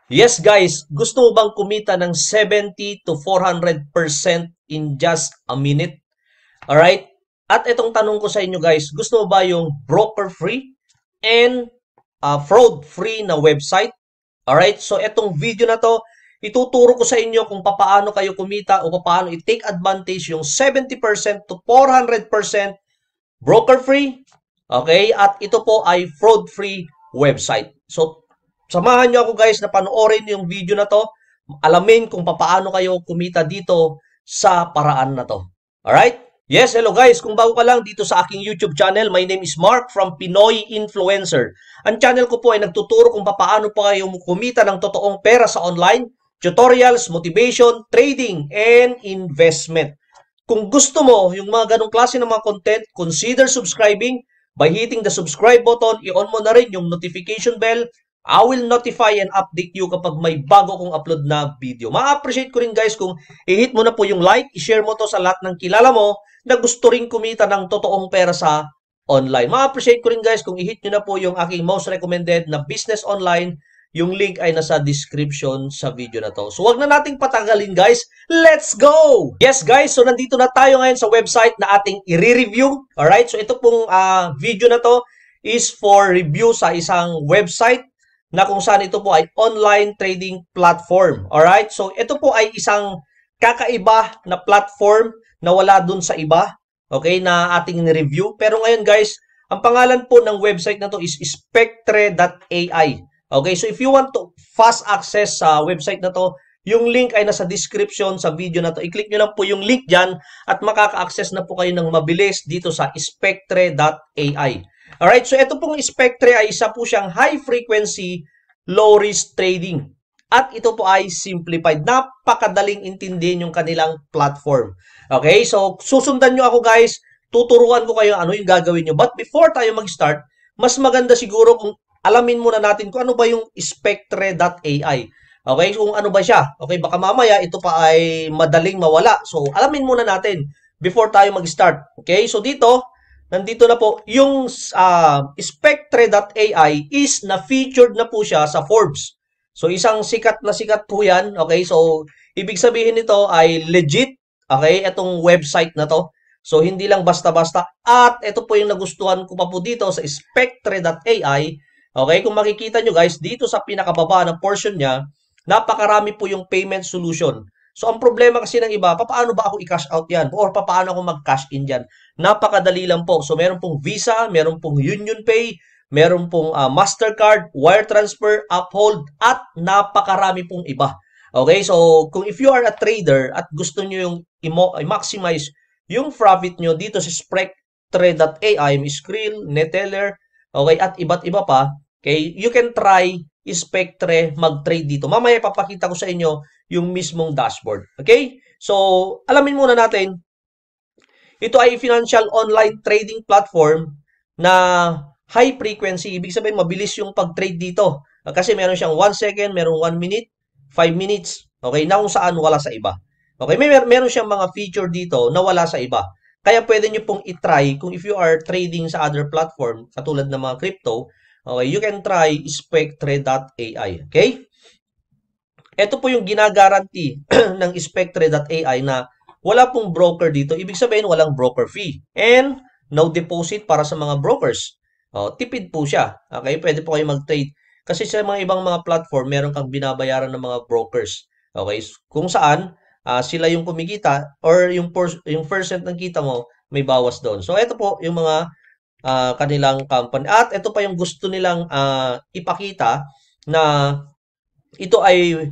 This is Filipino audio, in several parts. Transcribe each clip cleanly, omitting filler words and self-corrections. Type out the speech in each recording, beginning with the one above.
Yes guys, gusto mo bang kumita ng 70 to 400% in just a minute? Alright? At itong tanong ko sa inyo guys, gusto mo ba yung broker-free and fraud-free na website? Alright? So itong video na to, ituturo ko sa inyo kung paano kayo kumita o paano i-take advantage yung 70% to 400% broker-free. Okay? At ito po ay fraud-free website. So, samahan nyo ako guys na panoorin yung video na to. Alamin kung paano kayo kumita dito sa paraan na to. Alright? Yes, hello guys. Kung bago ka lang dito sa aking YouTube channel, my name is Mark from Pinoy Influencer. Ang channel ko po ay nagtuturo kung paano pa kayo kumita ng totoong pera sa online, tutorials, motivation, trading, and investment. Kung gusto mo yung mga ganong klase ng mga content, consider subscribing by hitting the subscribe button. I-on mo na rin yung notification bell. I will notify and update you kapag may bago kong upload na video. Ma-appreciate ko rin guys kung i-hit mo na po yung like, i-share mo to sa lahat ng kilala mo na gusto rin kumita ng totoong pera sa online. Ma-appreciate ko rin guys kung i-hit nyo na po yung aking most recommended na business online. Yung link ay nasa description sa video na to. So wag na nating patagalin guys. Let's go! Yes guys, so nandito na tayo ngayon sa website na ating i-review. Alright, so ito pong video na to is for review sa isang website na kung saan ito po ay online trading platform. Alright, so ito po ay isang kakaiba na platform na wala dun sa iba. Okay, na ating ni-review. Pero ngayon guys, ang pangalan po ng website na to is SPECTRE.AI. Okay, so if you want to fast access sa website na to, yung link ay nasa description sa video na to. I-click nyo lang po yung link dyan at makaka-access na po kayo ng mabilis dito sa SPECTRE.AI. Alright, so ito pong SPECTRE ay isa po siyang high frequency, low risk trading. At ito po ay simplified. Napakadaling intindihin yung kanilang platform. Okay, so susundan nyo ako guys. Tuturuan ko kayo ano yung gagawin nyo. But before tayo mag-start, mas maganda siguro kung alamin muna natin kung ano ba yung SPECTRE.AI. Okay, kung ano ba siya. Okay, baka mamaya ito pa ay madaling mawala. So, alamin muna natin before tayo mag-start. Okay, so dito, nandito na po, yung SPECTRE.AI is na-featured na po siya sa Forbes. So, isang sikat na sikat po yan. Okay, so, ibig sabihin nito ay legit. Okay, itong website na to. So, hindi lang basta-basta. At ito po yung nagustuhan ko pa po dito sa SPECTRE.AI. Okay, kung makikita nyo guys, dito sa pinakababa ng portion niya, napakarami po yung payment solution. So, ang problema kasi ng iba, paano ba ako i-cash out yan? Or paano ako mag-cash in dyan? Napakadali lang po. So, meron pong Visa, meron pong Union Pay, meron pong Mastercard, Wire Transfer, Uphold, at napakarami pong iba. Okay, so kung if you are a trader at gusto nyo yung i-maximize yung profit nyo dito sa SPECTRE.AI, Skrill, Neteller, okay, at iba't iba pa, okay, you can try SPECTRE mag-trade dito. Mamaya papakita ko sa inyo yung mismong dashboard. Okay? So, alamin muna natin, ito ay financial online trading platform na high frequency. Ibig sabihin, mabilis yung pag-trade dito. Kasi meron siyang 1 second, meron 1 minute, 5 minutes. Okay? Na kung saan wala sa iba. Okay? Meron siyang mga feature dito na wala sa iba. Kaya pwede nyo pong itry kung if you are trading sa other platform, katulad ng mga crypto, okay, you can try SPECTRE.AI. Okay? Ito po yung ginagaranti ng SPECTRE.AI na wala pong broker dito. Ibig sabihin, walang broker fee. And no deposit para sa mga brokers. Tipid po siya. Okay? Pwede po kayo mag-trade. Kasi sa mga ibang mga platform, meron kang binabayaran ng mga brokers. Okay? Kung saan, sila yung kumikita or yung percent ng kita mo may bawas doon. So, ito po yung mga kanilang company. At ito pa yung gusto nilang ipakita na ito ay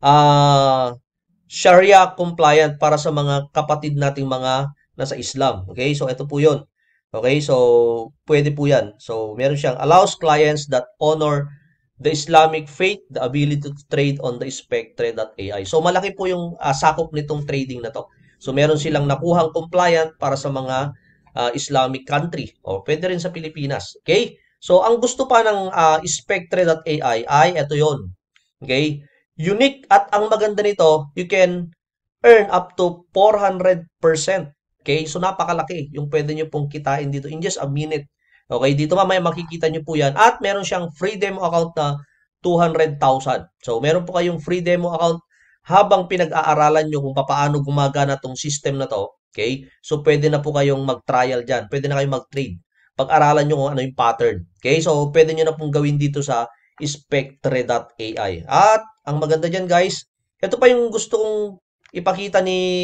Sharia compliant para sa mga kapatid nating mga nasa Islam. Okay? So, ito po yun. Okay? So, pwede po yan. So, meron siyang allows clients that honor the Islamic faith, the ability to trade on the SPECTRE.AI. So, malaki po yung sakop nitong trading na to. So, meron silang nakuhang compliant para sa mga Islamic country. O, pwede rin sa Pilipinas. Okay? So, ang gusto pa ng SPECTRE.AI ay ito yon. Okay? Unique at ang maganda nito, you can earn up to 400%. Okay? So, napakalaki yung pwede nyo pong kitain dito in just a minute. Okay, dito mamaya makikita nyo po yan. At meron siyang free demo account na 200,000. So, meron po kayong free demo account habang pinag-aaralan nyo kung paano gumagana tong system na to. Okay? So, pwede na po kayong mag-trial dyan. Pwede na kayong mag-trade. Pag-aralan nyo kung ano yung pattern. Okay? So, pwede nyo na pong gawin dito sa SPECTRE.AI. At, ang maganda dyan guys, ito pa yung gusto kong ipakita ni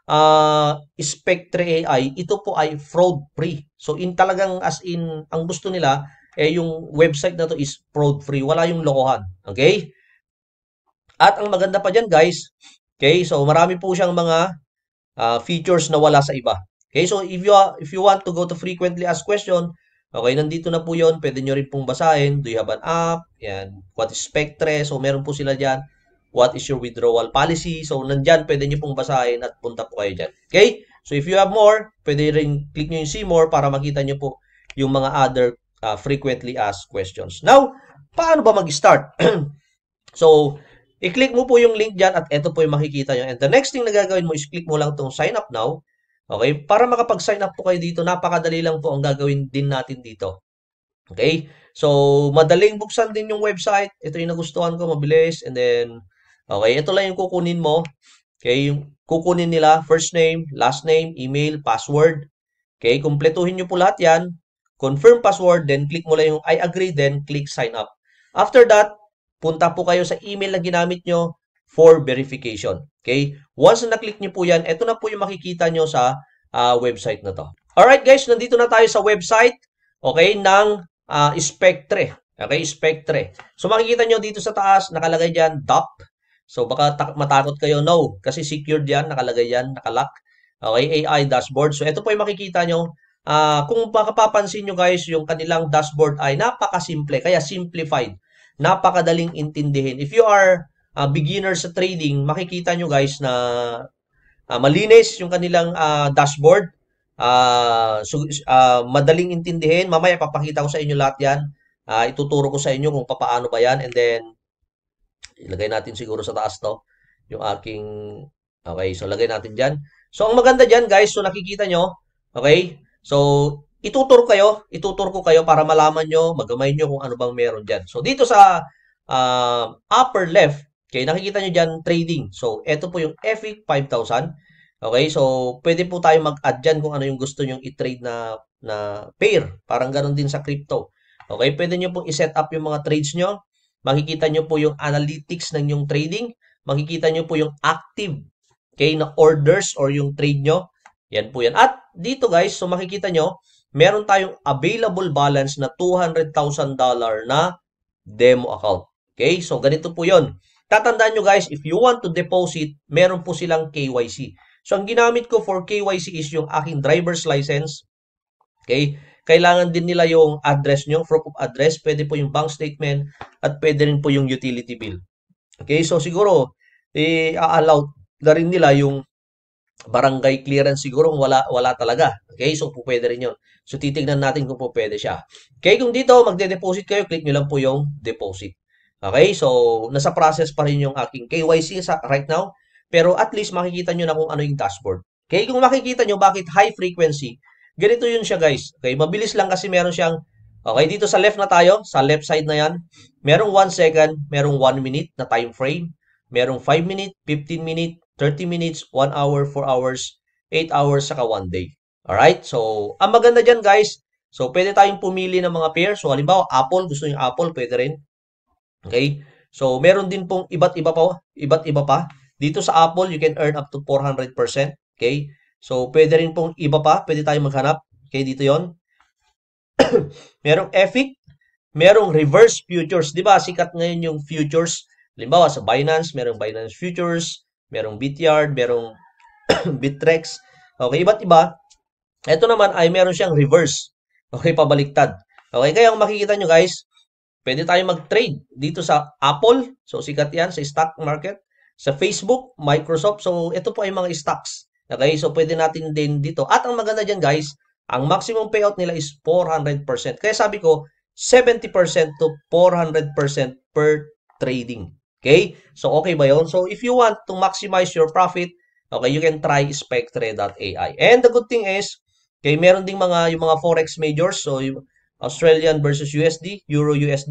SPECTRE.AI. Ito po ay fraud-free. So, in talagang as in, ang gusto nila, yung website na to is fraud-free. Wala yung lokohan. Okay? At ang maganda pa dyan guys, okay, so marami po siyang mga features na wala sa iba. Okay, so if you want to go to frequently asked question, okay, nandito na po 'yon. Pwede nyo rin pong basahin. Do you have an app? Yan. What is Spectre? So meron po sila diyan. What is your withdrawal policy? So nandiyan pwede nyo pong basahin at punta po kayo diyan. Okay? So if you have more, pwede rin click nyo yung see more para makita nyo po yung mga other frequently asked questions. Now, paano ba mag-start? So, i-click mo po yung link dyan at ito po yung makikita nyo. And the next thing na gagawin mo is click mo lang itong sign up now. Okay? Para makapag-sign up po kayo dito, napakadali lang po ang gagawin din natin dito. Okay? So, madaling buksan din yung website. Ito yung nagustuhan ko, mabilis. And then, okay, ito lang yung kukunin mo. Okay? Yung kukunin nila, first name, last name, email, password. Okay? Kumpletuhin nyo po lahat yan. Confirm password, then click mo lang yung I agree, then click sign up. After that, punta po kayo sa email na ginamit nyo for verification. Okay? Once na na-click nyo po yan, ito na po yung makikita nyo sa website na to. Alright guys, nandito na tayo sa website, okay, ng Spectre. Okay, Spectre. So makikita nyo dito sa taas, nakalagay dyan, DOP. So baka matakot kayo, no, kasi secured yan, nakalagay yan, nakalock. Okay, AI dashboard. So ito po yung makikita nyo. Kung makapapansin nyo guys, yung kanilang dashboard ay napakasimple, kaya simplified. Napakadaling intindihin. If you are a beginner sa trading, makikita nyo guys na malinis yung kanilang dashboard. Madaling intindihin. Mamaya papakita ko sa inyo lahat yan. Ituturo ko sa inyo kung paano ba yan. And then, ilagay natin siguro sa taas to. Yung aking, okay, so lagay natin dyan. So, ang maganda dyan guys, so nakikita nyo, okay, so, ituturo ko kayo para malaman nyo, magamay nyo kung ano bang meron dyan. So, dito sa upper left, okay, nakikita nyo dyan, trading. So, ito po yung FX 5,000. Okay, so, pwede po tayo mag-add dyan kung ano yung gusto nyong i-trade na pair. Parang ganun din sa crypto. Okay, pwede nyo pong i-set up yung mga trades nyo. Makikita nyo po yung analytics ng yung trading. Makikita nyo po yung active, okay, na orders or yung trade nyo. Yan po yan. At dito guys, so makikita nyo, meron tayong available balance na $200,000 na demo account. Okay, so ganito po yon. Tatandaan nyo guys, if you want to deposit, meron po silang KYC. So ang ginamit ko for KYC is yung aking driver's license. Okay, kailangan din nila yung address nyo, proof of address. Pwede po yung bank statement at pwede rin po yung utility bill. Okay, so siguro, i-allow na rin nila yung barangay clearance siguro wala talaga. Okay, so po pwede rin yun. So titignan natin kung po pwede siya. Okay, kung dito magde-deposit kayo, click nyo lang po yung deposit. Okay, so nasa process pa rin yung aking KYC right now. Pero at least makikita nyo na kung ano yung dashboard. Okay, kung makikita nyo bakit high frequency, ganito yun siya guys. Okay, mabilis lang kasi meron siyang, okay, dito sa left na tayo, sa left side na yan, merong 1 second, merong 1 minute na time frame, merong 5 minute, 15 minute, 30 minutes, 1 hour, 4 hours, 8 hours, saka 1 day. Alright? So, ang maganda dyan guys, so pwede tayong pumili ng mga pair. So, halimbawa, Apple, gusto yung Apple, pwede rin. Okay? So, meron din pong iba't iba pa. Dito sa Apple, you can earn up to 400%. Okay? So, pwede rin pong iba pa. Pwede tayong maghanap. Okay, dito yon. Merong FX, merong reverse futures. Di ba? Sikat ngayon yung futures. Halimbawa, sa Binance, merong Binance Futures, merong Bityard, merong Bittrex. Okay, iba't iba. Ito naman ay meron siyang reverse. Okay, pabaliktad. Okay, kaya kung makikita nyo guys, pwede tayo mag-trade dito sa Apple. So, sikat yan sa stock market. Sa Facebook, Microsoft. So, ito po ay mga stocks. Okay, so pwede natin din dito. At ang maganda dyan guys, ang maximum payout nila is 400%. Kaya sabi ko, 70% to 400% per trading. Okay? So, okay ba yun? So, if you want to maximize your profit, okay, you can try SPECTRE.AI. And the good thing is, okay, meron ding yung mga forex majors. So, Australian versus USD, Euro USD.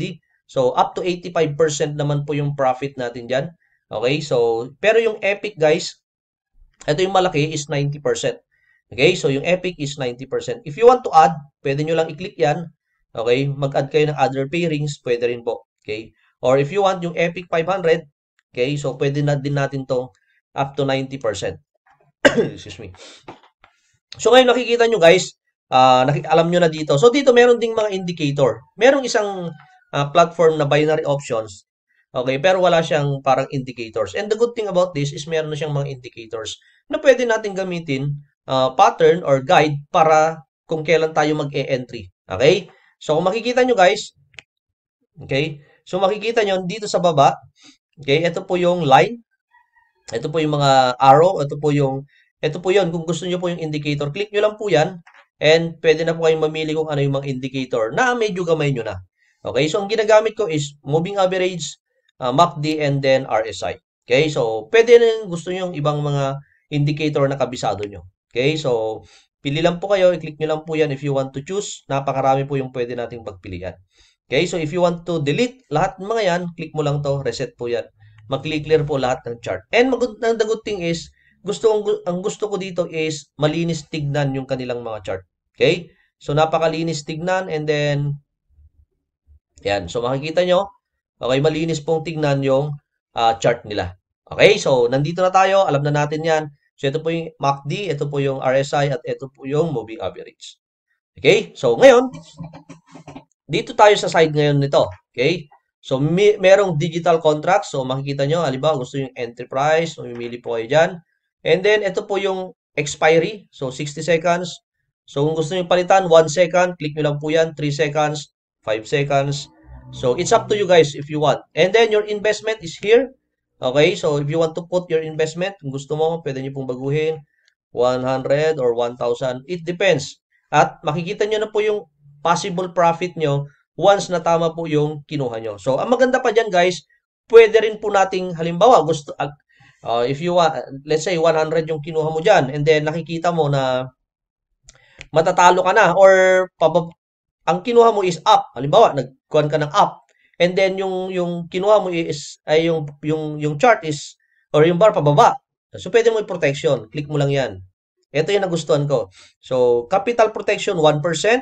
So, up to 85% naman po yung profit natin dyan. Okay, so, pero yung Epic guys, ito yung malaki is 90%. Okay, so yung Epic is 90%. If you want to add, pwede nyo lang i-click yan. Okay, mag-add kayo ng other pairings, pwede rin po. Okay, or if you want yung Epic 500, okay, so pwede na din natin tong up to 90%. Excuse me. So ngayon nakikita nyo guys, alam nyo na dito. So dito meron ding mga indicator. Merong isang platform na binary options. Okay, pero wala siyang parang indicators. And the good thing about this is meron na siyang mga indicators na pwede natin gamitin pattern or guide para kung kailan tayo mag-e-entry. Okay? So kung makikita nyo guys, okay? So makikita nyo dito sa baba, okay? Ito po yung line. Ito po yung mga arrow, ito po yun, kung gusto niyo po yung indicator, click nyo lang po yan, and pwede na po kayong mamili kung ano yung mga indicator na medyo gamay nyo na. Okay, so ang ginagamit ko is moving average, MACD, and then RSI. Okay, so pwede na gusto nyo yung ibang mga indicator na kabisado nyo. Okay, so pili lang po kayo, i-click nyo lang po yan if you want to choose. Napakarami po yung pwede nating pagpilian. Okay, so if you want to delete lahat ng mga yan, click mo lang to, reset po yan. Mag-clear po lahat ng chart. And the good thing is, ang gusto ko dito is malinis tignan yung kanilang mga chart. Okay? So, napakalinis tignan and then, yan. So, makikita nyo, okay, malinis pong tignan yung chart nila. Okay? So, nandito na tayo. Alam na natin yan. So, ito po yung MACD, ito po yung RSI, at ito po yung moving average. Okay? So, ngayon, dito tayo sa side ngayon nito. Okay? So, merong digital contract. So, makikita nyo, halimbawa, gusto yung entry price. So, mamili po kayo dyan. And then, ito po yung expiry. So, 60 seconds. So, kung gusto nyo palitan, 1 second. Click nyo lang po yan. 3 seconds, 5 seconds. So, it's up to you guys if you want. And then, your investment is here. Okay? So, if you want to put your investment, kung gusto mo, pwede nyo pong baguhin. 100 or 1,000. It depends. At makikita nyo na po yung possible profit nyo once na tama po yung kinuha nyo. So, ang maganda pa dyan guys, pwede rin po nating, halimbawa, if you want, let's say 100 yung kinuha mo dyan, and then nakikita mo na matatalo ka na, or ang kinuha mo is up. Halimbawa, nagkuhan ka ng up, and then yung kinuha mo is, ay yung chart is, or yung bar pababa. So, pwede mo i-protection. Click mo lang yan. Ito yung nagustuhan ko. So, capital protection, 1%,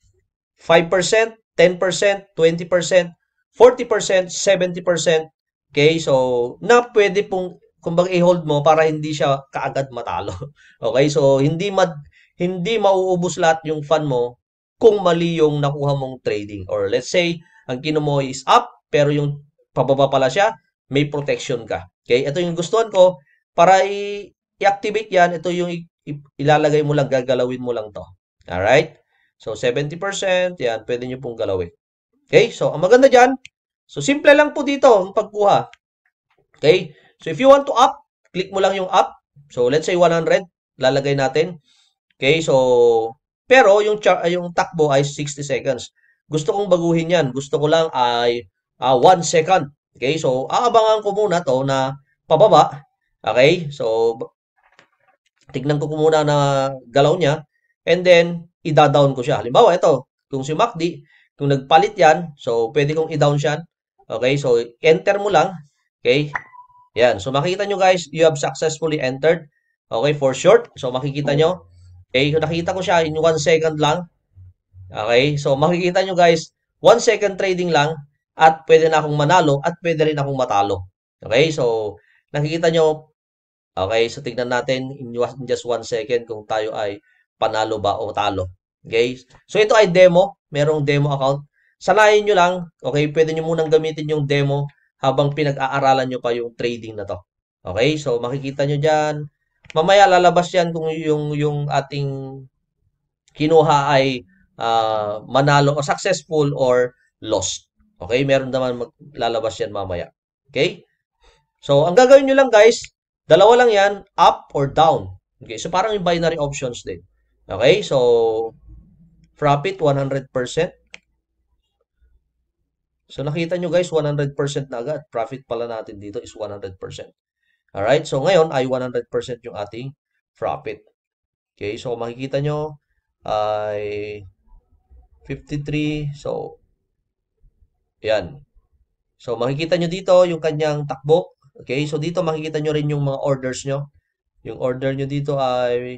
5%, 10%, 20%, 40%, 70%. Okay, so na pwede pong kumbaga i-hold mo para hindi siya kaagad matalo. Okay, so hindi mauubos lahat yung fund mo kung mali yung nakuha mong trading. Or let's say, ang kino mo is up, pero yung pababa pala siya, may protection ka. Okay, ito yung gustuhan ko para i-activate yan. Ito yung ilalagay mo lang, gagalawin mo lang to. Alright? So, 70%, yan, pwede nyo pong galawin. Okay? So, ang maganda dyan, so, simple lang po dito ang pagkuha. Okay? So, if you want to up, click mo lang yung up. So, let's say 100, lalagay natin. Okay? So, pero yung takbo ay 60 seconds. Gusto kong baguhin yan. Gusto ko lang ay 1 second. Okay? So, aabangan ko muna to na pababa. Okay? So, tignan ko muna na galaw niya. And then, i-down ko siya. Halimbawa, ito. Kung si MACD, kung nagpalit yan, so, pwede kong i-down siya. Okay? So, enter mo lang. Okay? Yan. So, makikita nyo guys, you have successfully entered. Okay? For short. So, makikita nyo. Okay? So, nakita ko siya in 1 second lang. Okay? So, makikita nyo guys, 1 second trading lang at pwede na akong manalo at pwede rin akong matalo. Okay? So, nakikita nyo, okay, so tignan natin in just 1 second kung tayo ay panalo ba o talo. Okay? So ito ay demo, merong demo account. Sanayin nyo lang, okay, pwede nyo munang gamitin yung demo habang pinag-aaralan nyo pa yung trading na to. Okay? So makikita nyo dyan. Mamaya lalabas yan kung yung ating kinuha ay manalo o successful or lost. Okay? Meron naman lalabas yan mamaya. Okay? So, ang gagawin nyo lang guys, dalawa lang yan, up or down. Okay, so parang yung binary options din. Okay, so profit 100%. So nakita nyo guys, 100% na agad. Profit pala natin dito is 100%. Alright, so ngayon ay 100% yung ating profit. Okay, so makikita nyo ay 53. So, yan. So, makikita nyo dito yung kanyang takbo. Okay, so dito makikita nyo rin yung mga orders nyo. Yung order nyo dito ay,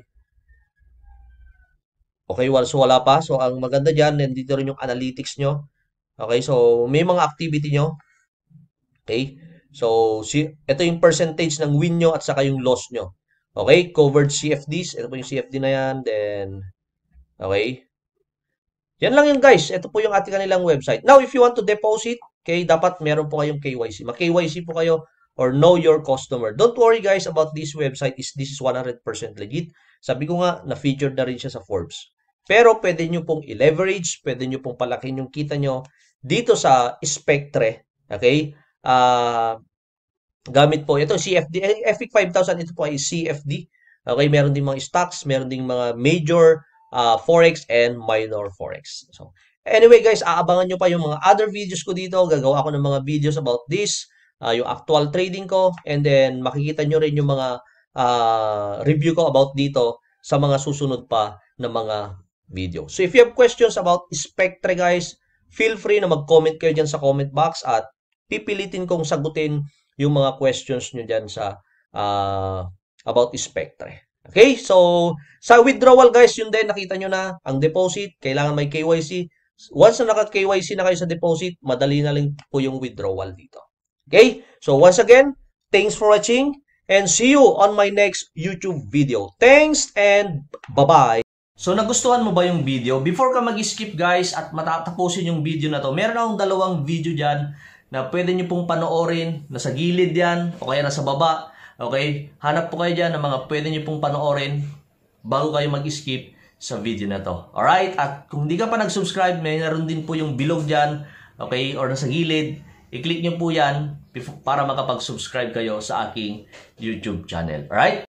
okay, so wala pa. So, ang maganda dyan, nandito rin yung analytics nyo. Okay, so may mga activity nyo. Okay, so ito yung percentage ng win nyo at saka yung loss nyo. Okay, covered CFDs. Ito po yung CFD na yan. Then, okay. Yan lang yun guys. Ito po yung ating kanilang website. Now, if you want to deposit, okay, dapat meron po kayong KYC. Mag-KYC po kayo or know your customer. Don't worry guys about this website. This is 100% legit. Sabi ko nga, na-featured na rin siya sa Forbes. Pero pwede nyo pong i-leverage, pwede nyo pong palakin yung kita nyo dito sa Spectre. Okay? Gamit po ito CFD, FIC 5000, ito po ay CFD. Okay, meron ding mga stocks, meron ding mga major forex and minor forex. So, anyway guys, aabangan nyo pa yung mga other videos ko dito. Gagawa ako ng mga videos about this, yung actual trading ko, and then makikita nyo rin yung mga review ko about dito sa mga susunod pa na mga video. So, if you have questions about Spectre guys, feel free na mag-comment kayo dyan sa comment box at pipilitin kong sagutin yung mga questions nyo dyan sa about Spectre. Okay? So, sa withdrawal guys, yun din, nakita nyo na, ang deposit, kailangan may KYC. Once na naka-KYC na kayo sa deposit, madali na lang po yung withdrawal dito. Okay? So, once again, thanks for watching and see you on my next YouTube video. Thanks and bye-bye! So, nagustuhan mo ba yung video? Before ka mag-skip guys at matatapusin yung video na to, meron akong dalawang video dyan na pwede nyo pong panoorin, nasa gilid yan, o kaya nasa baba. Okay? Hanap po kayo dyan ng mga pwede nyo pong panoorin bago kayo mag-skip sa video na to. Alright? At kung hindi ka pa nag-subscribe, may naroon din po yung bilog dyan, okay, or nasa gilid. I-click nyo po yan para makapag-subscribe kayo sa aking YouTube channel. Alright?